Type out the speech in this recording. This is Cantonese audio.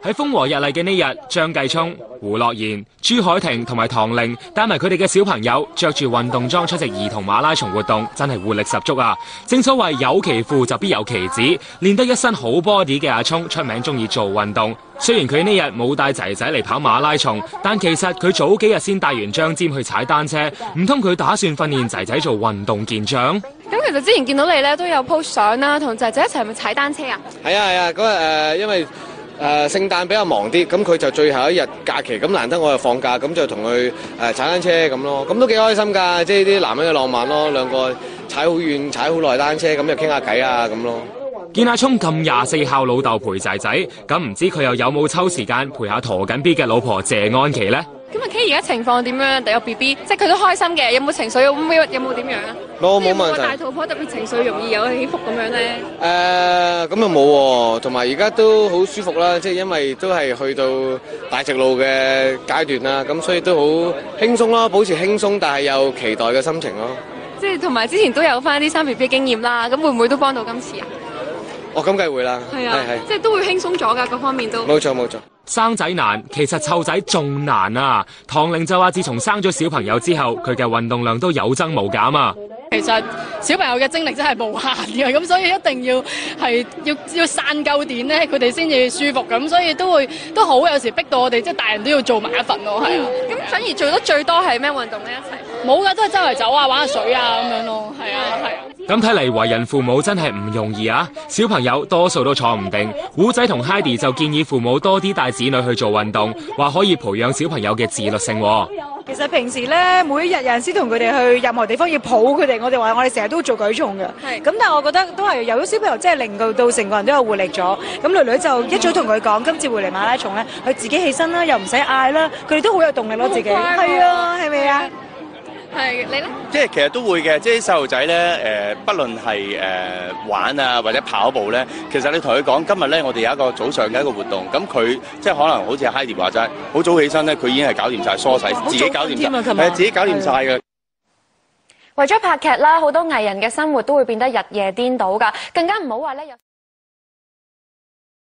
喺風和日麗嘅呢日，張繼聰、胡樂賢、朱凱婷同埋唐玲帶埋佢哋嘅小朋友，着住運動裝出席兒童馬拉松活動，真係活力十足啊！正所謂有其父就必有其子，練得一身好 body 嘅阿聰出名中意做運動。雖然佢呢日冇帶仔仔嚟跑馬拉松，但其實佢早幾日先帶完張占去踩單車，唔通佢打算訓練仔仔做運動健將？ 咁其實之前見到你咧都有 post 相啦，同仔仔一齊去踩單車啊？ 係啊，嗰日因為聖誕比較忙啲，咁佢就最後一日假期，咁難得我又放假，咁就同佢踩單車咁咯，咁都幾開心㗎，即係啲男人嘅浪漫咯，兩個踩好遠、踩好耐單車，咁就傾下偈啊咁咯。 見阿聰咁24孝老豆陪仔仔，咁唔知佢又有冇抽時間陪下陀緊 B 嘅老婆謝安琪呢？ 咁阿 K 而家情況點樣？第個 BB，即係佢都開心嘅，有冇情緒？有冇點樣啊？ 冇問題。 大肚婆特別情緒容易有起伏咁樣咧？ 咁又冇喎，同埋而家都好舒服啦，即係因為都係去到大直路嘅階段啦，咁所以都好輕鬆咯，保持輕鬆但係有期待嘅心情咯。 即係同埋之前都有翻啲生 BB 經驗啦，咁會唔會都幫到今次啊？ 哦，咁梗會啦， 係啊，即係都會輕鬆咗㗎，各方面都。 冇錯。 生仔難，其實湊仔仲難啊！唐玲就話，自從生咗小朋友之後，佢嘅運動量都有增無減啊！ 其實小朋友嘅精力真係無限嘅，咁所以一定要散夠電咧，佢哋先至舒服咁，所以都好有時逼到我哋即係大人都要做埋一份咯，係啊。 咁反而做得最多係咩運動咧？一齊冇㗎，都係周圍走啊，玩下水啊咁樣咯，係啊。 咁睇嚟為人父母真係唔容易啊！小朋友多數都坐唔定，胡仔同 Heidi 就建議父母多啲帶子女去做運動，話可以培養小朋友嘅自律性。 其實平時咧，每一日有陣時同佢哋去任何地方要抱佢哋，我哋成日都做舉重嘅。咁但係我覺得都係有咗小朋友，真係令到成個人都有活力咗。咁女女就一早同佢講，今次會嚟馬拉松咧，佢自己起身啦，又唔使嗌啦，佢哋都好有動力咯，自己。係啊，係咪啊？ 係你咧？ 即係其實都會嘅，即係啲細路仔咧，不論係玩啊或者跑步咧，其實你同佢講，今日咧我哋有一個早上嘅一個活動，咁佢即係可能好似 Heidi 話齋，好早起身咧，佢已經係搞掂晒梳洗，自己搞掂晒，自己搞掂晒嘅。 為咗拍劇啦，好多藝人嘅生活都會變得日夜顛倒㗎，更加唔好話咧有。